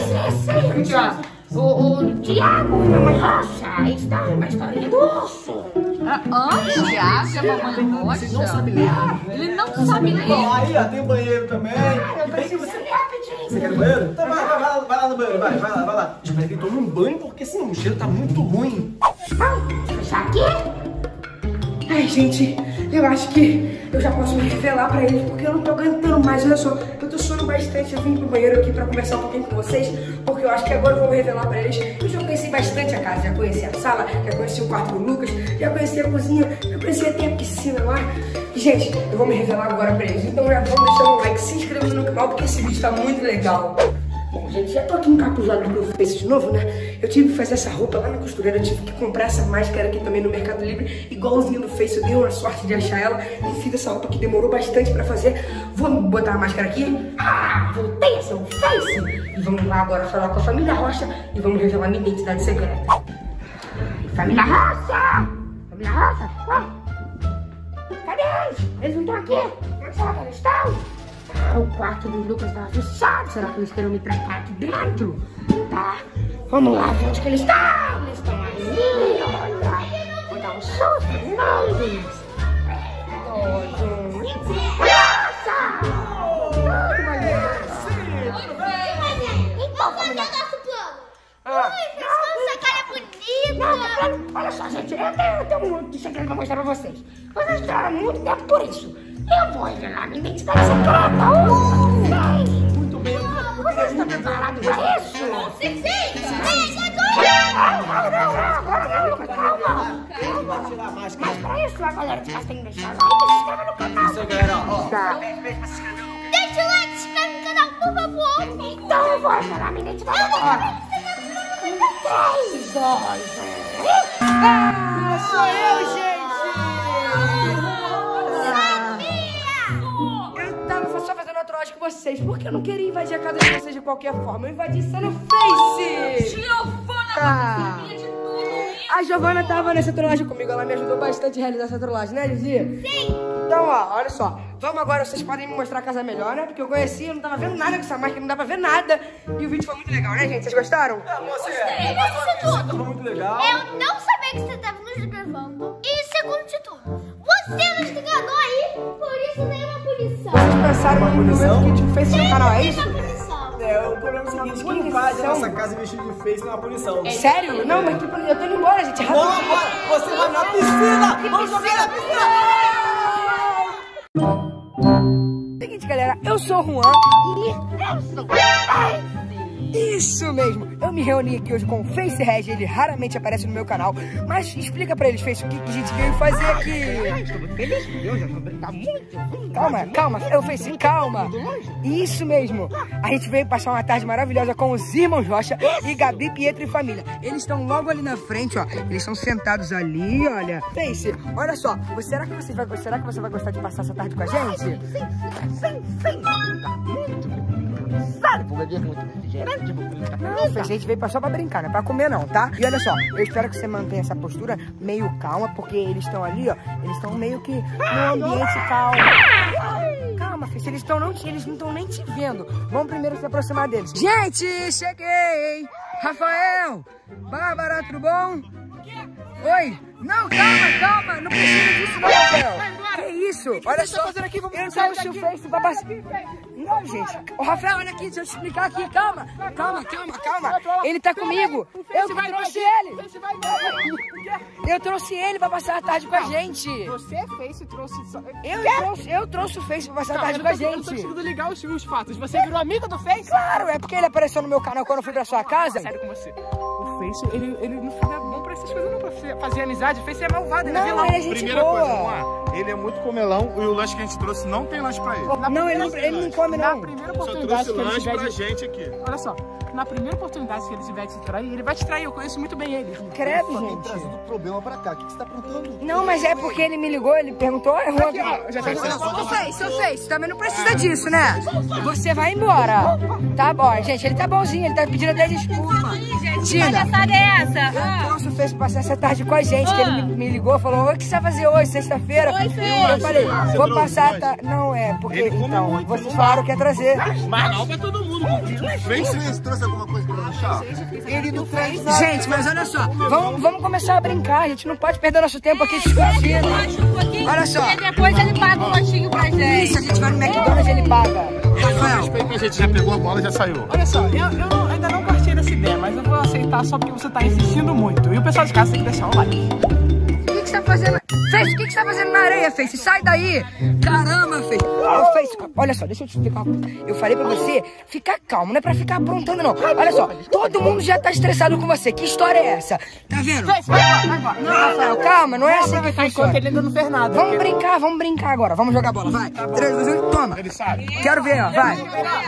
O, o Tiago e Mamãe Rocha, isso dá uma historinha do urso. Ah, Tiago e a Mamãe Rocha? Ele não sabe ler. Ele não sabe ler. Bom, aí, ó, tem o banheiro também. Eu preciso ler rapidinho. Você quer no banheiro? Então vai, vai, vai, lá, vai lá no banheiro, vai, vai lá, vai lá. Espera que ele tome um banho, porque senão o cheiro tá muito ruim. Fechar aqui? Ai, gente, eu acho que eu já posso me revelar pra eles, porque eu não tô aguentando mais. Olha só, eu tô suando bastante. Eu vim pro banheiro aqui pra conversar um pouquinho com vocês, porque eu acho que agora eu vou me revelar pra eles. Eu já conheci bastante a casa, já conheci a sala, já conheci o quarto do Lucas, já conheci a cozinha, já conheci até a piscina lá. E, gente, eu vou me revelar agora pra eles. Então já vamos deixar um like, se inscrevendo no canal, porque esse vídeo tá muito legal. Bom, gente, já tô aqui encapuzado no meu Face de novo, né? Eu tive que fazer essa roupa lá na costureira, eu tive que comprar essa máscara aqui também no Mercado Livre, igualzinha no Face. Eu dei uma sorte de achar ela e fiz essa roupa que demorou bastante pra fazer. Vamos botar a máscara aqui. Ah, voltei a ser um Face. E vamos lá agora falar com a família Rocha e vamos revelar minha identidade secreta. Família Rocha! Família Rocha! Oh. Cadê eles? Eles não estão aqui? Onde será que eles estão? Ah, o quarto dos Lucas estava fechado. Será que eles querem me trancar aqui dentro? Tá. Vamos lá ver onde que eles estão. Eles estão ali. Olha. Vou dar um susto neles. Dois, um. Nossa! Qual foi o nosso plano? Ui, essa cara é bonita. Olha só, gente. Eu tenho, eu tenho um monte de segredo pra mostrar pra vocês. Vocês esperaram muito tempo por isso. Eu vou revelar minha identidade secreta. Uh, muito bem, vocês estão preparados pra isso? Sim, sim. Calma, calma, calma. Mas pra isso, a galera de casa tem que deixar o like e se inscreve no canal. Isso aí, galera, ó. Tá. Deixa o like, se inscreve no canal, por favor. Então eu vou revelar minha identidade agora. três, dois, um. Ah, sou eu, gente. Só fazendo uma trollagem com vocês, porque eu não queria invadir a casa de vocês de qualquer forma. Eu invadi sendo Face. Giovana, Ah. sabia de tudo. A Giovana tava nessa trollagem comigo, ela me ajudou bastante a realizar essa trollagem, né, Josi? Sim. Então, ó, olha só. Vamos agora, vocês podem me mostrar a casa melhor, né? Porque eu conheci, eu não tava vendo nada com essa máscara, não dá pra ver nada. E o vídeo foi muito legal, né, gente? Vocês gostaram? É, você É, isso tudo. foi muito legal. Eu não sabia que você tava nos gravando. E segundo de tudo, você nos enganou aí, por isso nenhuma punição. Vocês pensaram no punição? momento que a gente fez no canal, é isso? Nenhuma punição. É, o problema seguinte, quem invade a nossa casa vestido de Face não é uma punição. Sério? Não, mas que punição? Eu tô indo embora, gente. Não, agora você vai na piscina! Vamos jogar na piscina! Seguinte, galera, eu sou o Juan e eu sou o Face. Isso mesmo, eu me reuni aqui hoje com o Face Reg, ele raramente aparece no meu canal, mas explica pra eles, Face, o que, que a gente veio fazer aqui. Estou muito feliz, eu já vou brincar muito. Calma, calma, eu Face, calma. Isso mesmo, a gente veio passar uma tarde maravilhosa com os irmãos Rocha e Gabi, Pietro e família. Eles estão logo ali na frente, ó, eles estão sentados ali, olha. Face, olha só, você, será, que você vai, será que você vai gostar de passar essa tarde com a gente? Sim, sim, sim, sim, muito. Sabe, vou beber muito refrigerante, vou comer muita Não, comida. a gente veio só pra brincar, não é pra comer não, tá? E olha só, eu espero que você mantenha essa postura meio calma, porque eles estão ali, ó, eles estão meio que no ambiente calmo. Calma, filho, eles, tão não, eles não estão nem te vendo. Vamos primeiro se aproximar deles. Gente, cheguei! Rafael! Bárbara, tudo bom? Oi! Não, calma, calma! Não precisa disso não, Rafael! Que isso? Olha só, eu trouxe o Face pra passar... Não, gente. Ô, Rafael, olha aqui, deixa eu te explicar aqui. Calma, calma, calma, calma. Ele tá comigo. Eu trouxe ele. Eu trouxe ele pra passar a tarde com a gente. Você, Face, trouxe... Eu trouxe, eu trouxe o Face pra passar a tarde com a gente. Eu não tô conseguindo ligar os, os fatos. Você virou amigo do Face? Claro, é porque ele apareceu no meu canal quando eu fui pra sua casa. Sério com você. O Face, ele, ele não é bom pra essas coisas, não. Pra fazer amizade. O Face é malvado, ele é Não, vilão. ele é gente Primeira boa. coisa, Juan, ele é muito comelão e o lanche que a gente trouxe não tem lanche pra ele. Não, ele não, ele não come Na não. primeira Só oportunidade trouxe que ele lanche tiver pra de... gente aqui. Olha só, na primeira oportunidade que ele tiver de te trair, ele vai te trair. Eu conheço muito bem ele. Credo, Só tem gente. trazido problema pra cá. O que que você tá aprontando? Não, mas é porque ele me ligou, ele perguntou. Aqui, ó, já tá Ô, Face, ô, Face, também não precisa disso, né? Você vai embora. Tá bom, gente, ele tá bonzinho, ele tá pedindo até desculpa. Tina, é essa? eu trouxe o Face pra passar essa tarde com a gente, que ele me, me ligou, falou, o que você vai fazer hoje, sexta-feira? Oi, Face. Eu falei, vou trouxe passar a hoje? tarde... Não, é, porque, Ele come então, muito, vocês não falaram que ia trazer. Mas não pra todo mundo. Você trouxe alguma coisa pra lanchar? Ele não fez nada. Gente, mas olha só, vamos, vamos começar a brincar, a gente não pode perder nosso tempo aqui discutindo. Olha só. E depois ele paga um lanchinho pra gente. Isso, a gente vai no McDonald's e ele paga. Rafael, Respeito, a gente já pegou a bola e já saiu. Olha só, eu, eu não- ainda não gostei dessa ideia, mas eu vou aceitar só porque você tá insistindo muito. E o pessoal de casa tem que deixar o like. o que, que você tá fazendo? Face, o que, que você tá fazendo na areia, Face? Sai daí! Caramba, Face! Ô, Face, olha só, deixa eu te explicar uma coisa. Eu falei pra você ficar calmo, não é pra ficar aprontando, não. Olha só, todo mundo já tá estressado com você. Que história é essa? Tá vendo? Face, vai embora, vai embora. Não, Rafael, calma, não é assim que Enquanto funciona. ele ainda não fez nada. Vamos brincar, vamos brincar agora. Vamos jogar bola, vai. três, dois, um, toma. Ele sabe. Quero ver, ó, vai.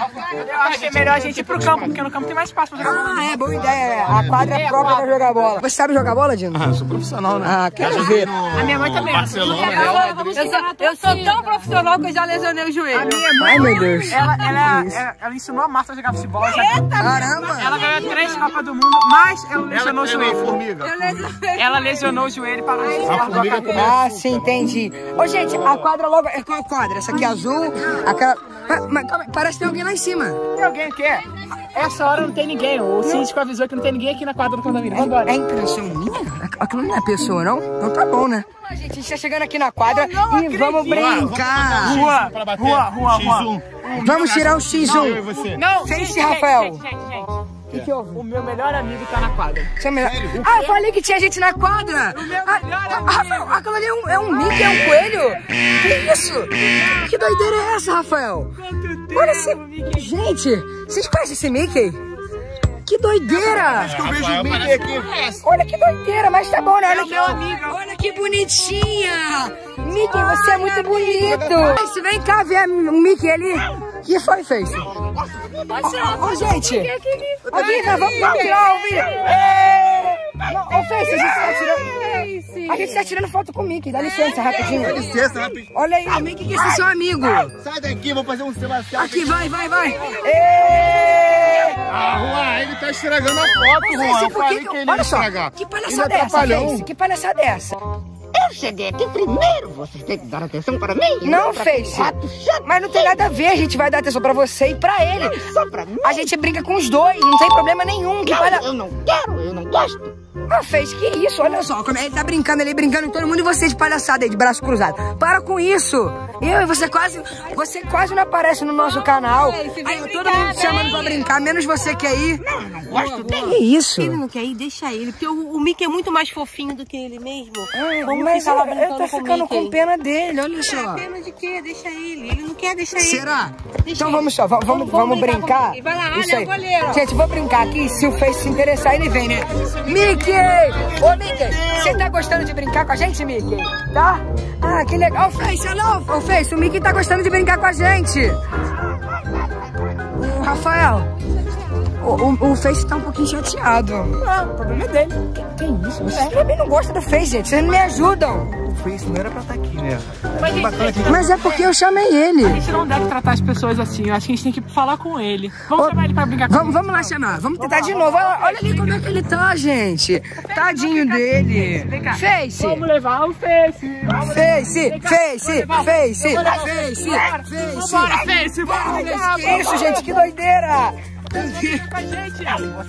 Eu acho que é melhor a gente ir pro campo, porque no campo tem mais espaço pra jogar bola. Ah, é, boa ideia. A quadra é própria pra jogar bola. Você sabe jogar bola, Dino? Ah, eu sou profissional, né? Ah, quero ver. A minha mãe também. Barcelona, Eu, Real sou, eu, sou, eu sou tão profissional que eu já lesionei o joelho. Ai, meu Deus. Ela, ela, ela, ela ensinou a Marta a jogar futebol. Já, Caramba. ela ganhou três Copas do Mundo, mas ela lesionou o Ela treinou joelho. formiga. Eu lesionei. Ela lesionou o joelho e parou de A jogar. formiga comeu. Ah, sim, entendi. Ô, gente, a quadra logo... É qual quadra? Essa aqui é azul, aquela... Mas, mas calma aí, parece que tem alguém lá em cima. Tem alguém aqui? Essa hora não tem ninguém. O síndico avisou que não tem ninguém aqui na quadra do condomínio. Vamos embora. É impressão minha? Aquilo não é pessoa, não? Então tá bom, né? Gente, a gente tá chegando aqui na quadra e vamos brincar. Rua, Pra bater. rua, rua, X rua. um. Vamos tirar o X Eu e um. você. Não, Face, gente, Rafael. Gente, gente, gente. O que que houve? O meu melhor amigo tá na quadra. Você é melhor... Ah, eu falei que tinha gente na quadra. Ah, ah, Rafael, aquilo ali é um, é um Mickey, é um coelho. Que isso? Que doideira é essa, Rafael? Olha esse... Gente, vocês conhecem esse Mickey? Que doideira! Eu vejo o Mickey aqui. Olha que doideira, mas tá bom, né? Olha, É o meu amigo. olha que bonitinha! Mickey, você é muito bonito! Face, vem cá ver o Mickey ali. O que foi, Face? Ô, gente! Aqui, vamos, vamos tirar o vídeo! Não, ô, Face, a gente tá tirando... A gente tá tirando foto com o Mickey, dá licença, rapidinho. Dá licença, rapidinho. Olha aí, o Mickey que é seu amigo. Sai daqui, vou fazer um Sebastião. Aqui, vai, vai, vai. Ê! Ah, Juan, ele tá estragando a foto, Juan. Eu Face, por falei que que ele que... ia Olha só, estragar. que Ele palhaçada é é essa, trapalhão. Face? Que palhaçada é essa? Eu cheguei aqui primeiro, vocês têm que dar atenção para mim. Não, pra Face. rato chato. Mas não tem nada a ver, a gente vai dar atenção pra você e pra ele. Só pra mim. A gente brinca com os dois, não tem problema nenhum. Que Não, palha... eu não quero, eu não gosto. Ah, fez que isso? Olha só, como ele tá brincando ali, brincando em todo mundo e você de palhaçada aí, de braço cruzado. Para com isso! Eu e você quase, você quase não aparece no nosso canal. Aí todo mundo te chamando pra brincar, menos você quer ir. Não, eu não gosto dele. Que isso? Ele não quer ir, deixa ele, porque o, o Mickey é muito mais fofinho do que ele mesmo. É, Vamos mas ficar lá eu, brincando eu tô com o ficando Mickey. com pena dele, olha É, só. pena de quê? Deixa ele. Ele não quer deixar ele. Será? Deixa Então ele. vamos só, vamos, vamos, vamos brincar. Vai lá, Isso olha aí. o goleiro. Gente, vou brincar aqui, se o Face se interessar, ele vem, né? Mickey! Ô, Mickey, você tá gostando de brincar com a gente, Mickey? Tá? Ah, que legal. Face, hello! Ô, Face, o Mickey tá gostando de brincar com a gente. O Rafael, o, o, o Face tá um pouquinho chateado. Ah, o problema é dele. Que, que isso? Vocês também não gostam do Face, gente. Vocês não me ajudam. O Face não era pra estar aqui, né? Mas, gente, Mas é porque eu chamei ele. a gente não deve tratar as pessoas assim. Eu acho que a gente tem que falar com ele. Vamos Ô, chamar ele pra brincar com Vamos, vamos lá chamar. Vamos tentar de novo. Olha, olha ali como é que ele tá, gente. Tadinho dele. Face. Vamos levar o Face. Face, Face, Face, Face, Face. Bora, Face, bora, Face. Face. Que isso, gente? Que doideira. Com a gente.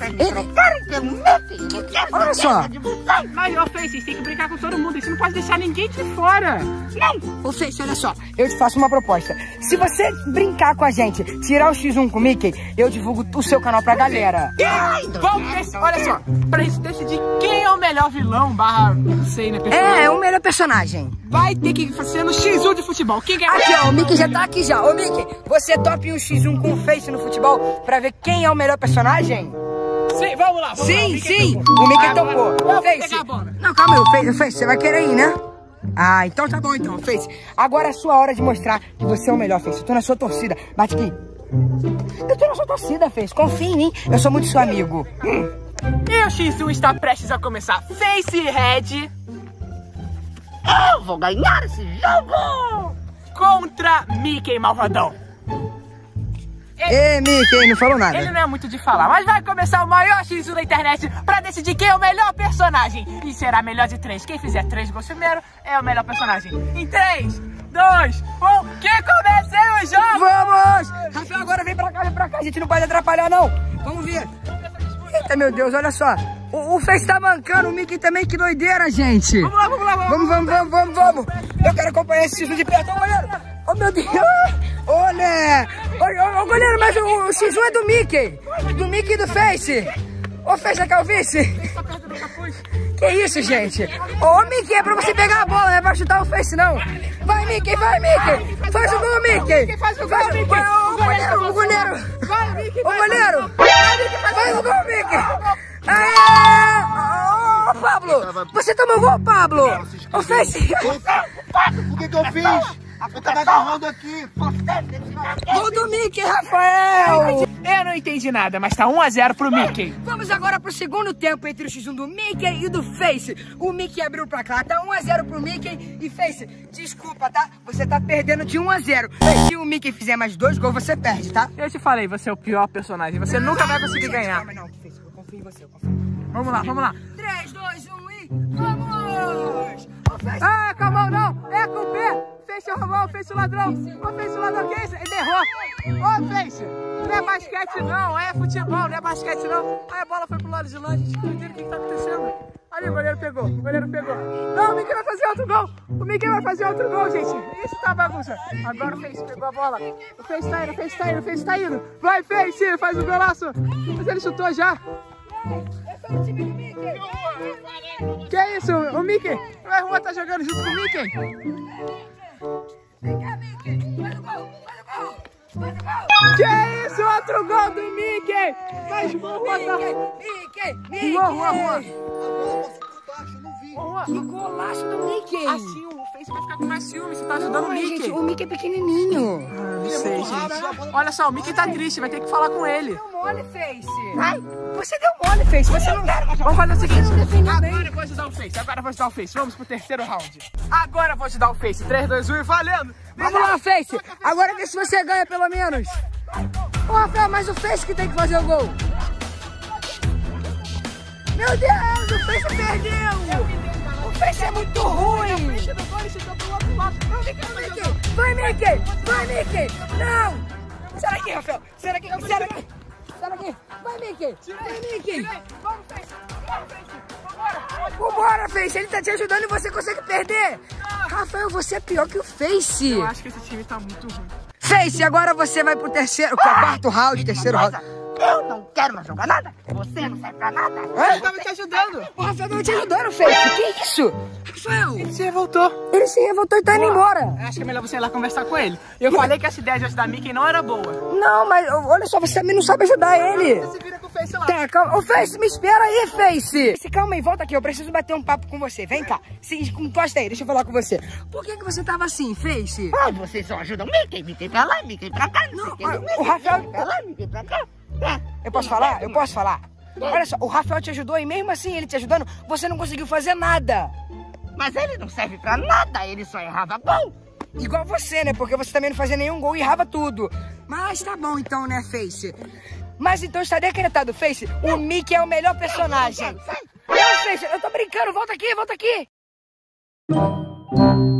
Olha só. Mas, ó, Face, vocês têm que brincar com todo mundo. Você não pode deixar ninguém de fora. Ô, Face, olha só. Eu te faço uma proposta. Se você brincar com a gente, tirar o xis um com o Mickey, eu divulgo o seu canal pra galera. Vamos decidir, olha só, pra gente decidir quem é o melhor vilão, barra, não sei, né, pessoal? É, é o melhor personagem. Vai ter que ser no xis um de futebol. Quem ganha? Aqui, ó, o Mickey já tá aqui já. Ô, Mickey, você top um xis um com o Face no futebol pra ver quem é o melhor personagem? Sim, vamos lá, vamos lá. Sim, O sim, topou. o Mickey Agora, topou. eu vou Face. pegar a bola. Não, calma aí, o Face, o Face, você vai querer ir, né? Ah, então tá bom então, Face. Agora é a sua hora de mostrar que você é o melhor, Face. Eu tô na sua torcida. Bate aqui. Eu tô na sua torcida, Face. Confia em mim. Eu sou muito seu amigo. Hum. E o xis um está prestes a começar. Face Red Eu vou ganhar esse jogo. contra Mickey Malvadão. Ê, Mickey, não falou nada. Ele não é muito de falar, mas vai começar o maior xis um da internet pra decidir quem é o melhor personagem. E será melhor de três. Quem fizer três gols primeiro é o melhor personagem. Em três, dois, um, que comecei o jogo! Vamos! Rafael, agora vem pra cá, vem pra cá. A gente não pode atrapalhar, não. Vamos ver. Eita, meu Deus, olha só. O, o Face tá mancando, o Mickey também, que doideira, gente. Vamos lá, vamos lá, vamos. Vamos, vamos, vamos, vamos, vamos. Eu quero acompanhar esse xis um de perto. Ô, goleiro. Oh, meu Deus. Olha. Ô, ô, ô, goleiro, mas o, o xis um é do Mickey. Do Mickey e do Face. Ô, Face, quer o vice? Que isso, gente? Ô, Mickey, é pra você pegar a bola, não é pra chutar o Face, não. Vai, Mickey, vai, Mickey. Faz o gol, Mickey. Faz o gol, Mickey. Ô, goleiro, o goleiro. Vai, Mickey. Ô, goleiro. Faz o gol, Mickey. Aê! Ô, Pablo. Você tomou gol, Pablo. Ô, Face. Por que que eu fiz? Eu tava agarrando aqui. Gol do Mickey, Rafael. Eu não entendi nada, mas tá um a zero pro Mickey. Vamos agora pro segundo tempo entre o xis um do Mickey e do Face. O Mickey abriu o placar, tá um a zero pro Mickey. E Face, desculpa, tá? Você tá perdendo de um a zero. Se o Mickey fizer mais dois gols, você perde, tá? Eu te falei, você é o pior personagem. Você nunca vai conseguir ganhar. Calma, não, Face, eu confio em você, eu confio. Vamos lá, vamos lá. três, dois, um e vamos! Ô, Face. Ah, calma, não. É com o P. Face o robô, Face o ladrão. Ô, Face o ladrão, que é isso? Ele errou. Ô, Face, não é basquete não, é futebol, não é basquete não. Aí a bola foi pro lado de lá, gente. Não entendo o que que tá acontecendo. Ali, o goleiro pegou, o goleiro pegou. Não, o Mickey vai fazer outro gol. O Mickey vai fazer outro gol, gente. Isso tá bagunça. Agora o Face pegou a bola. O Face tá indo, o Face tá indo, o Face tá indo. Vai, Face, faz o golaço. Mas ele chutou já. Que é isso? O Mickey? O Juan tá jogando junto com o Mickey? Vem cá, Mickey. Faz o gol, faz o gol. Faz o gol. Que é isso? Outro gol do Mickey. Mas vamos botar... Mickey, Mickey. Juan, Juan, Juan. Que golaço do Mickey. Assim o Face vai ficar com mais ciúme. Você tá ajudando Não, o Mickey. gente, o Mickey é pequenininho. Ah, não sei, gente. Olha só, o Mickey tá triste. Vai ter que falar com ele. Deu mole, Face. Ai, você deu mole, Face. Você não... Vamos fazer o seguinte. Você não defendeu bem. Agora eu vou ajudar o Face. Agora eu vou ajudar o Face. Vamos pro terceiro round. Agora eu vou ajudar o Face. três, dois, um e valendo. Vamos lá, Face. Agora vê se você ganha pelo menos. Ô, Rafael, mas o Face que tem que fazer o gol. Meu Deus, o Face perdeu. O Face é muito ruim. Vai, Mickey. Vai, Mickey. Não. Sai daqui, Rafael. Sai daqui. Sai daqui. Sai daqui. Vai, Mickey. Vai, Mickey. Vamos, Face. Vambora, Face, ele tá te ajudando e você consegue perder. Rafael, você é pior que o Face. Eu acho que esse time tá muito ruim. Face, agora você vai pro terceiro, quarto round, terceiro round. Eu não quero mais jogar nada. Você não serve pra nada. Eu tava te ajudando. O Rafael tava te ajudando, Face. Que isso? Rafael. Ele se revoltou. Ele se revoltou e tá indo embora. Acho que é melhor você ir lá conversar com ele. Eu falei que essa ideia de ajudar Mickey não era boa. Não, mas olha só, você também não sabe ajudar ele. Você vira com o Face lá. Tá, calma. Ô, Face, me espera aí, Face. Se calma aí, volta aqui. Eu preciso bater um papo com você. Vem cá. Se, encosta aí, deixa eu falar com você. Por que que você tava assim, Face? Ah, vocês só ajudam Mickey, Mickey pra lá, Mickey pra cá. Não, Mickey, ah, Mickey, o Rafael... Mickey pra lá, Mickey pra cá. Eu posso falar? Eu posso falar? Olha só, o Rafael te ajudou e mesmo assim ele te ajudando, você não conseguiu fazer nada. Mas ele não serve pra nada, ele só errava gol. Igual você, né? Porque você também não fazia nenhum gol e errava tudo. Mas tá bom então, né, Face? Mas então está decretado, Face, o Mickey é o melhor personagem. Não, Face, eu tô brincando, volta aqui, volta aqui.